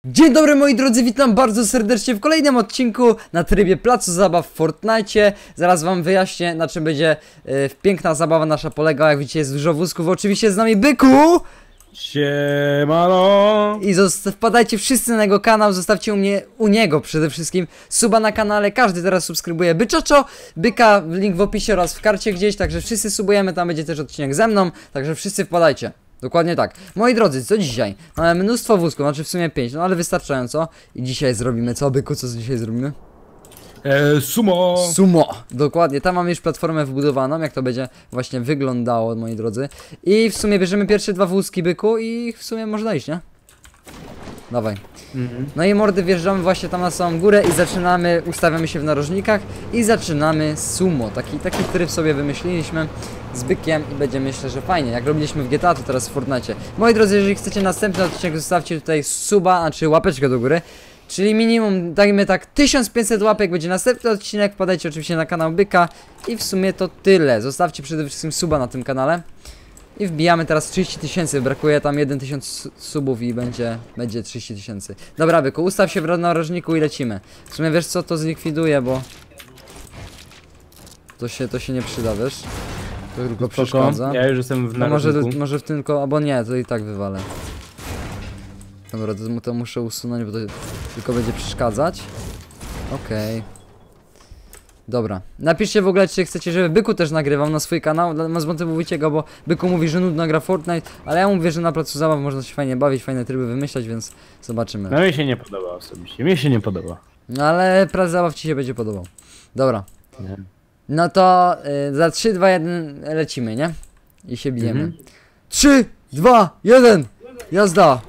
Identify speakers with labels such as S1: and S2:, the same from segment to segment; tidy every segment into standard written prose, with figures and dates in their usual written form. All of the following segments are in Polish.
S1: Dzień dobry moi drodzy, witam bardzo serdecznie w kolejnym odcinku na trybie placu zabaw w Fortnite. Zaraz wam wyjaśnię, na czym będzie piękna zabawa nasza polegała. Jak widzicie, jest dużo wózków, oczywiście z nami Byku!
S2: Siemano!
S1: I wpadajcie wszyscy na jego kanał, zostawcie u niego przede wszystkim suba na kanale. Każdy teraz subskrybuje Byczoczo, Byka, link w opisie oraz w karcie gdzieś. Także wszyscy subujemy, tam będzie też odcinek ze mną. Także wszyscy wpadajcie. Dokładnie tak. Moi drodzy, co dzisiaj? Mamy mnóstwo wózków, znaczy w sumie 5, no ale wystarczająco. I dzisiaj zrobimy co, Byku? Co dzisiaj zrobimy?
S2: Sumo!
S1: Sumo! Dokładnie, tam mamy już platformę wbudowaną, jak to będzie właśnie wyglądało, moi drodzy. I w sumie bierzemy pierwsze dwa wózki, Byku, i w sumie można iść, nie? Dawaj. No i mordy, wjeżdżamy właśnie tam na samą górę i zaczynamy, ustawiamy się w narożnikach i zaczynamy sumo. Taki tryb sobie wymyśliliśmy z Bykiem i będzie, myślę, że fajnie. Jak robiliśmy w GTA, to teraz w Fortnite. Moi drodzy, jeżeli chcecie następny odcinek, zostawcie tutaj suba, znaczy łapeczkę do góry. Czyli minimum, dajmy tak, 1500 łapek będzie następny odcinek. Wpadajcie oczywiście na kanał Byka i w sumie to tyle. Zostawcie przede wszystkim suba na tym kanale. I wbijamy teraz 30 000, brakuje tam 1000 subów i będzie 30 000. Dobra, Byku, ustaw się w narożniku i lecimy. W sumie wiesz co, to zlikwiduje, bo to się nie przyda, wiesz? To tylko przeszkadza.
S2: Ja już jestem w
S1: No
S2: narożniku.
S1: może w tylko, albo nie, to i tak wywalę. Dobra, to muszę usunąć, bo to tylko będzie przeszkadzać. Okej. Dobra, napiszcie w ogóle, czy chcecie, żeby Byku też nagrywał na swój kanał, zmotywujcie go, bo Byku mówi, że nudno gra Fortnite, ale ja mówię, że na placu zabaw można się fajnie bawić, fajne tryby wymyślać, więc zobaczymy.
S2: No mi się nie podoba osobiście, mi się nie podoba.
S1: No ale plac zabaw ci się będzie podobał. Dobra.
S2: Nie.
S1: No to za 3, 2, 1 lecimy, nie? I się bijemy. 3, 2, 1! Jazda!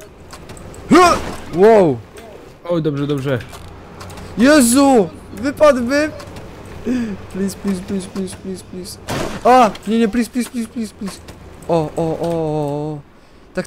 S1: Wow!
S2: Oj, dobrze, dobrze.
S1: Jezu! Wypadłbym! Please, please, please, please, please, please. A! Nie, please, please, please, please, please. O. Tak.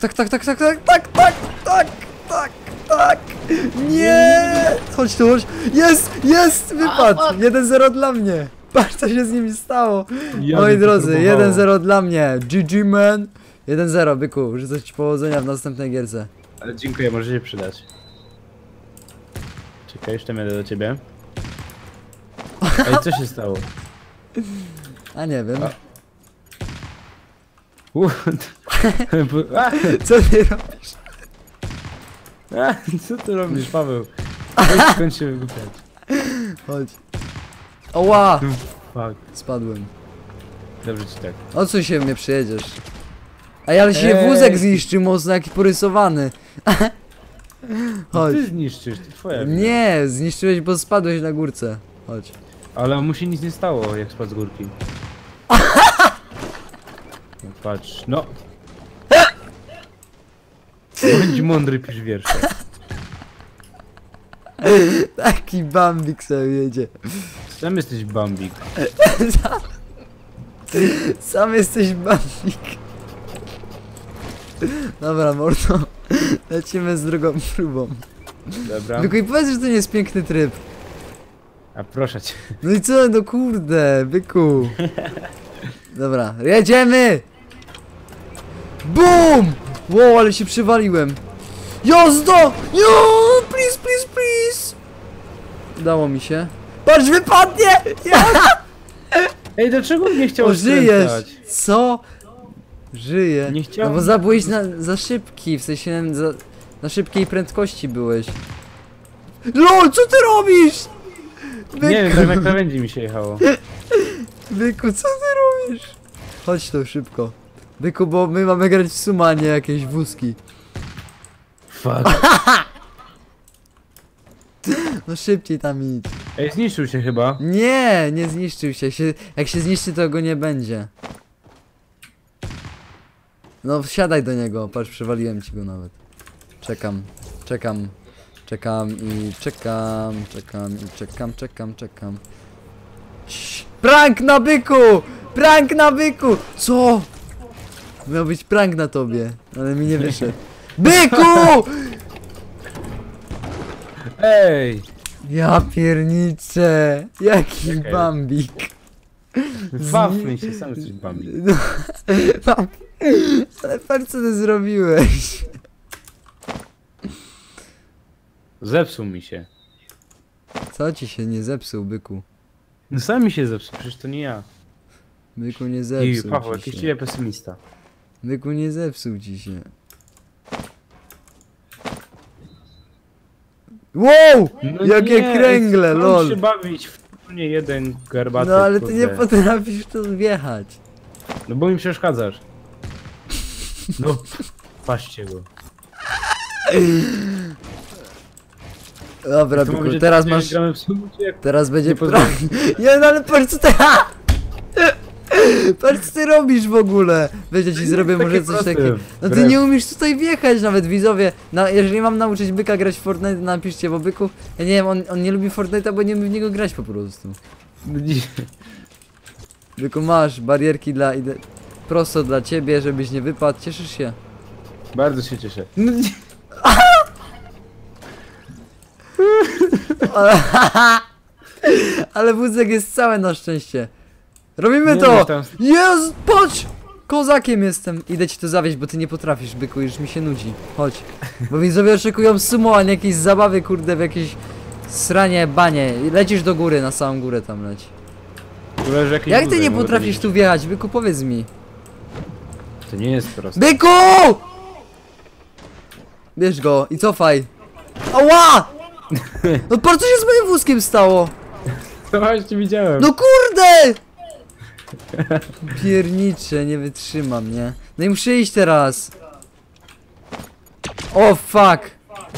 S1: Nie! Chodź tu, chodź. Jest! Wypadł! 1-0 dla mnie. Patrz, co się z nimi stało. Moi drodzy, 1-0 dla mnie. GG, man. 1-0, Byku. Życzę ci powodzenia w następnej gierce.
S2: Ale dziękuję, może się przydać. Czekaj, jeszcze będę do ciebie. Ej, co się stało?
S1: A nie wiem. Co ty robisz?
S2: Co ty robisz, Paweł? Weź, skąd się wygłupiać.
S1: Chodź. Oła!
S2: Fuck.
S1: Spadłem.
S2: Dobrze ci tak.
S1: O co się mnie przyjedziesz? Ej, ale się
S2: Ej.
S1: wózek zniszczył mocno, jaki porysowany. Chodź.
S2: Ty zniszczysz, to twoja wina.
S1: Nie, zniszczyłeś, bo spadłeś na górce. Chodź.
S2: Ale mu się nic nie stało, jak spadł z górki. No, patrz, no. Bądź mądry, pisz wiersze.
S1: Taki bambik sobie jedzie.
S2: Sam jesteś Bambik.
S1: Sam jesteś bambik. Dobra, mordo. Lecimy z drugą próbą.
S2: Dobra.
S1: Byku, i powiedz, że to nie jest piękny tryb.
S2: A proszę cię.
S1: No i co, no kurde, Byku. Dobra, jedziemy! BOOM! Wow, ale się przywaliłem. Jazda! Jo, please, please, please! Udało mi się. Patrz, wypadnie! Ja!
S2: Ej, dlaczego nie
S1: O,
S2: chciałeś
S1: żyjesz!
S2: skręcać?
S1: Co? Żyję.
S2: Nie chciałem.
S1: No bo zabyłeś za szybki, w sensie na szybkiej prędkości byłeś. LOL, co ty robisz? Byku,
S2: Nie wiem, tak na krawędzi mi się jechało.
S1: Byku, co ty robisz? Chodź tu szybko. Byku, bo my mamy grać w suma, a nie jakieś wózki.
S2: Fuck.
S1: No szybciej tam idź.
S2: Ej, zniszczył się chyba.
S1: Nie zniszczył się. Jak się zniszczy, to go nie będzie. No wsiadaj do niego, patrz, przewaliłem ci go nawet. Czekam. Prank na Byku! Prank na Byku! Co? Miał być prank na tobie, ale mi nie wyszedł. Byku!
S2: Ej!
S1: Ja pierniczę! Jaki
S2: Czekaj.
S1: bambik!
S2: Wafnij się, sam jesteś Bambik.
S1: No, ale patrz, co ty zrobiłeś.
S2: Zepsuł mi się.
S1: Co ci się nie zepsuł, byku?
S2: No sam mi się zepsuł, przecież to nie ja.
S1: Byku nie
S2: I
S1: zepsuł
S2: Paweł,
S1: ci
S2: jakiś
S1: się.
S2: ciebie pesymista.
S1: Byku nie zepsuł ci się. Wow!
S2: No
S1: Jakie
S2: nie,
S1: kręgle,
S2: skąd
S1: lol.
S2: się bawić w nie jeden garbaty,
S1: No ale ty
S2: kurde.
S1: nie potrafisz tu wjechać.
S2: No bo mi przeszkadzasz. No, patrzcie go.
S1: Dobra,
S2: To ma
S1: byku,
S2: być,
S1: teraz
S2: że
S1: masz...
S2: gramy w sumie, czy jak...
S1: Teraz będzie...
S2: Nie pozwolę.
S1: Nie, no ale patrz co ty... Patrz co ty robisz w ogóle. Wiecie, ci zrobię
S2: takie
S1: może coś
S2: proste,
S1: takiego. No ty
S2: wbrew.
S1: nie umiesz tutaj wjechać nawet, widzowie. No, jeżeli mam nauczyć byka grać w Fortnite, napiszcie, bo byku... Ja nie wiem, on nie lubi Fortnite'a, bo nie umie w niego grać po prostu. Byku, masz barierki dla... Prosto dla ciebie, żebyś nie wypadł. Cieszysz się?
S2: Bardzo się cieszę.
S1: No nie... Ale wózek jest cały na szczęście. Robimy
S2: Nie,
S1: to!
S2: no tam-
S1: Jezu, patrz! Kozakiem jestem. Idę ci to zawieźć, bo ty nie potrafisz, byku, już mi się nudzi. Chodź. Bo widzowie oczekują sumo, a nie jakieś zabawy, kurde, w jakieś sranie, banie. Lecisz do góry, na samą górę tam leć. Jak ty nie potrafisz tu wjechać, byku, powiedz mi.
S2: To nie jest proste.
S1: Byku! Bierz go i cofaj. Ała! No patrz, co się z moim wózkiem stało?
S2: To właśnie widziałem.
S1: No kurde! Piernicze, nie wytrzymam, nie? No i muszę iść teraz. O fuck!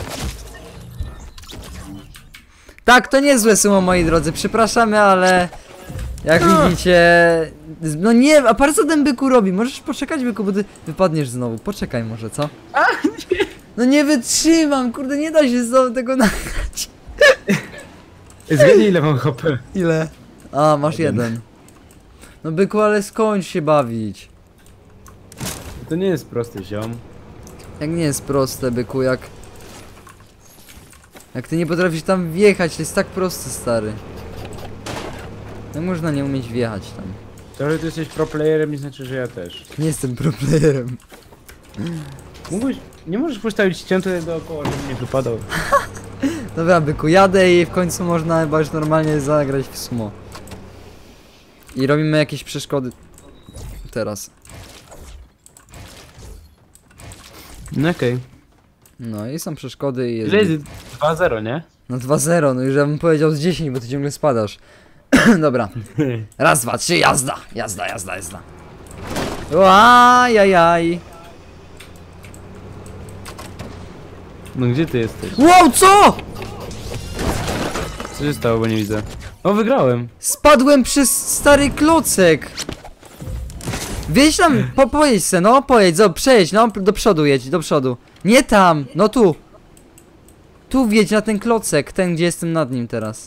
S1: Tak, to niezłe sumo, moi drodzy, przepraszamy, ale... Jak widzicie... No nie, a patrz co ten byku robi, możesz poczekać, byku, bo ty wypadniesz znowu, poczekaj może, co? No nie wytrzymam, kurde, nie da się znowu tego nagrać.
S2: Zgadnij ile mam HP.
S1: Ile? A, masz jeden. No byku, ale skończ się bawić.
S2: To nie jest prosty, ziom.
S1: Jak nie jest proste, byku, jak ty nie potrafisz tam wjechać, to jest tak proste, stary. Jak można nie umieć wjechać tam?
S2: To, że ty jesteś pro playerem, nie znaczy, że ja też.
S1: Nie jestem pro playerem.
S2: Mógłbyś... Nie możesz postawić ścian tutaj dookoła, żeby nie wypadał.
S1: Dobra, byku, jadę i w końcu można chyba już normalnie zagrać w sumo. I robimy jakieś przeszkody. Teraz.
S2: No okej.
S1: No i są przeszkody i jest...
S2: Ile jest 2-0, nie?
S1: No 2-0, no już ja bym powiedział z 10, bo ty ciągle spadasz. Dobra. Raz, dwa, trzy, jazda! Jazda, jazda, jazda. Ajajaj.
S2: No gdzie ty jesteś?
S1: Wow, co?
S2: Co się stało, bo nie widzę. O, wygrałem!
S1: Spadłem przez stary klocek. Wjedź tam, pojedź se, no, pojedź, przejedź, no, do przodu jedź, do przodu. Nie tam, no tu. Tu wjedź na ten klocek, ten gdzie jestem nad nim teraz.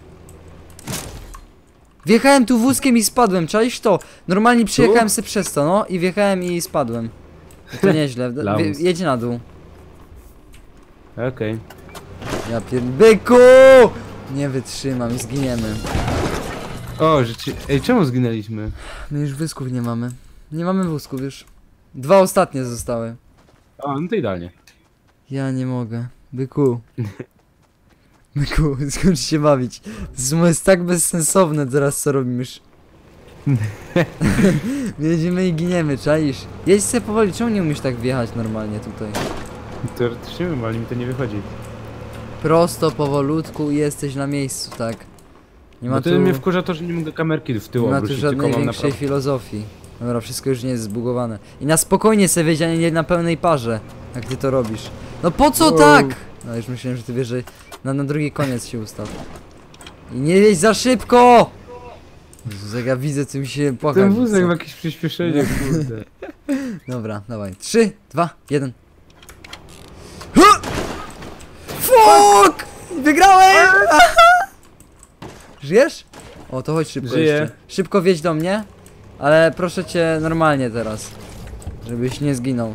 S1: Wjechałem tu wózkiem i spadłem, czaisz to? Normalnie przyjechałem sobie przez to, no, i wjechałem i spadłem. To nieźle,
S2: Lamus.
S1: jedź na dół.
S2: Okej.
S1: Ja byku! Nie wytrzymam, zginiemy.
S2: O, rzeczy... Ej, czemu zginęliśmy?
S1: My już wózków nie mamy. Nie mamy wózków już. 2 ostatnie zostały.
S2: O, no to idealnie.
S1: Ja nie mogę. Byku. Byku, skończ się bawić. To jest tak bezsensowne teraz, co robisz. Jedziemy i giniemy, czaisz? Jedź sobie powoli, czemu nie umiesz tak wjechać normalnie tutaj?
S2: Teoretycznie wiem, ale mi to nie wychodzi.
S1: Prosto, powolutku i jesteś na miejscu, tak? Nie ma
S2: Bo
S1: tu,
S2: to mnie wkurza to, że nie mogę kamerki w tył
S1: nie ma tu
S2: obrócić, tylko
S1: żadnej
S2: mam
S1: większej
S2: naprawdę...
S1: filozofii. Dobra, wszystko już nie jest zbugowane. I na spokojnie sobie wiedź, a nie na pełnej parze, jak ty to robisz. No po co
S2: Wow.
S1: tak? No już myślałem, że ty wiesz, że na drugi koniec się ustaw. I nie jedź za szybko! Jezus, jak ja widzę, co mi się płakać.
S2: Ten wózek ma jakieś przyspieszenie, kurde.
S1: Dobra, dawaj. 3, 2, 1. Fuck! Wygrałem! Żyjesz? O, to chodź szybko
S2: Żyję.
S1: jeszcze. Szybko wjedź do mnie, ale proszę cię normalnie teraz. Żebyś nie zginął.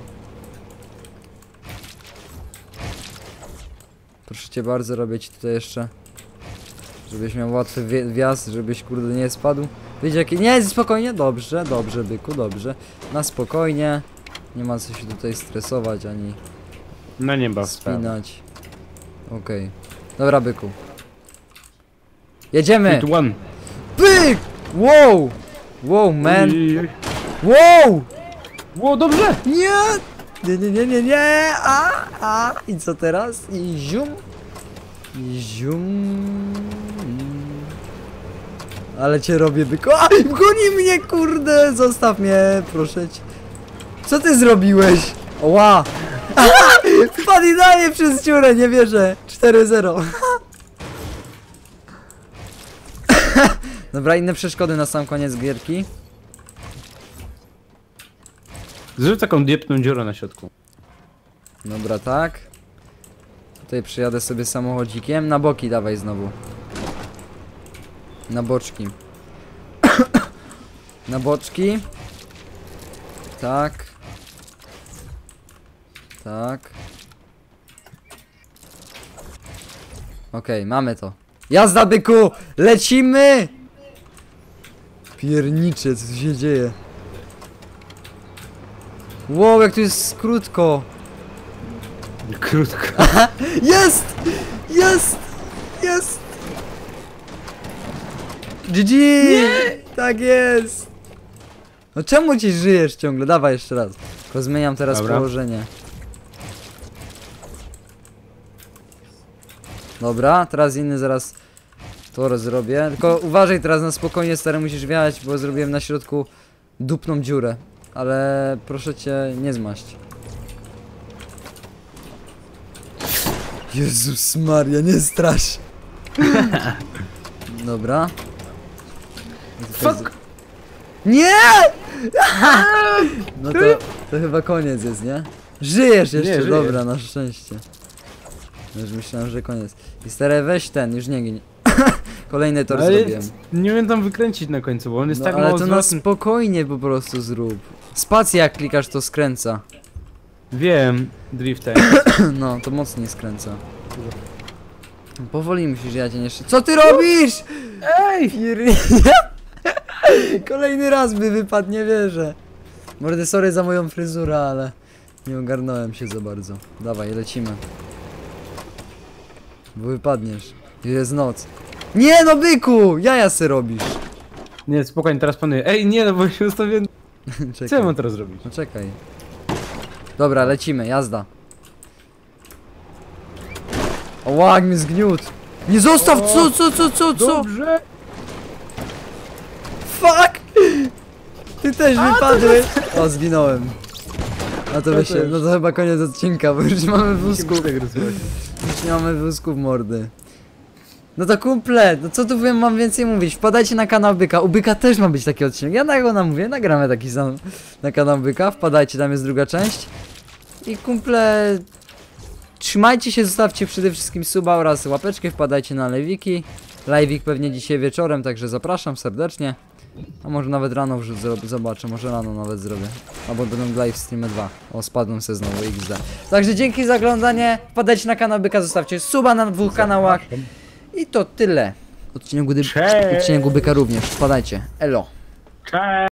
S1: Proszę cię bardzo, robię ci tutaj jeszcze. Żebyś miał łatwy wjazd, żebyś kurde nie spadł. Wiecie jakie... Nie, spokojnie, dobrze, dobrze byku, dobrze. Na spokojnie. Nie ma co się tutaj stresować ani
S2: No nie baw sprawy.
S1: spinać. Okej. Dobra, byku. Jedziemy!
S2: 3, 2, 1.
S1: Pyk! Wow! Wow, man!
S2: Oj.
S1: Wow!
S2: Ło, dobrze!
S1: Nie! Nie! I co teraz? I zium! I zium! Ale cię robię, byku. A! Goni mnie, kurde! Zostaw mnie, proszę cię. Co ty zrobiłeś? Ła! Wpadł idealnie przez dziurę, nie wierzę. 4-0. Dobra, inne przeszkody na sam koniec gierki.
S2: Zrób taką diepną dziurę na środku.
S1: Dobra, tak. Tutaj przyjadę sobie samochodzikiem. Na boki dawaj znowu. Na boczki. Na boczki. Tak. Tak. Okej, mamy to. Jazda, byku! Lecimy! Piernicze, co tu się dzieje? Wow, jak tu jest krótko.
S2: Krótko.
S1: Jest! Jest! Jest! GG! Tak jest! No czemu ci żyjesz ciągle? Dawaj jeszcze raz. Tylko zmieniam teraz
S2: Dobra.
S1: położenie. Dobra, teraz inny zaraz tor zrobię. Tylko uważaj teraz na spokojnie, stary, musisz wjechać, bo zrobiłem na środku dupną dziurę. Ale proszę cię, nie zmaść. Jezus Maria, nie strasz. Dobra.
S2: Fuck!
S1: Nie! No to chyba koniec jest, nie? Żyjesz jeszcze,
S2: Nie, żyję.
S1: dobra, na szczęście. Już myślałem, że koniec. I stary, weź ten, już nie gin. Kolejny tor
S2: Ale
S1: zrobiłem.
S2: nie wiem tam wykręcić na końcu, bo on jest
S1: No,
S2: tak
S1: ale
S2: mało
S1: to na
S2: zwrotny.
S1: spokojnie po prostu zrób. Spację jak klikasz, to skręca.
S2: Wiem, drifter.
S1: No, to mocniej skręca. Powoli musisz jechać, nie jeszcze. Co ty robisz?
S2: Ej!
S1: Kolejny raz by wypadł, nie wierzę. Mordy, sorry za moją fryzurę, ale nie ogarnąłem się za bardzo. Dawaj, lecimy. Bo wypadniesz. Jest noc. Nie no, byku! Jaja se robisz.
S2: Nie, spokojnie, teraz panuję. Ej, nie, no bo się ustawiłem. Co ja
S1: Czekaj.
S2: mam teraz zrobić?
S1: No czekaj. Dobra, lecimy, jazda. O, łak mi zgniótł. Nie zostaw, co?
S2: Dobrze!
S1: Fuck! Ty też wypadłeś. O, zginąłem. A to
S2: Ja
S1: by się,
S2: też.
S1: no to chyba koniec odcinka, bo już nie mamy wózków.
S2: Tak rysować.
S1: Już nie mamy wózków, mordy. No to kumple, no co tu mam więcej mówić? Wpadajcie na kanał Byka, u Byka też ma być taki odcinek. Ja na go namówię, nagramy taki sam na kanał Byka. Wpadajcie, tam jest druga część. I kumple, trzymajcie się, zostawcie przede wszystkim suba oraz łapeczkę, wpadajcie na live'iki. Live'ik pewnie dzisiaj wieczorem, także zapraszam serdecznie. A może nawet rano zobaczę, może rano nawet zrobię. Albo będą live streamy 2. O, spadłem se znowu XD. Także dzięki za oglądanie, wpadajcie na kanał Byka, zostawcie suba na dwóch kanałach. I to tyle. Odcinek
S2: Cześć.
S1: Byka również, wpadajcie. Elo.
S2: Cześć!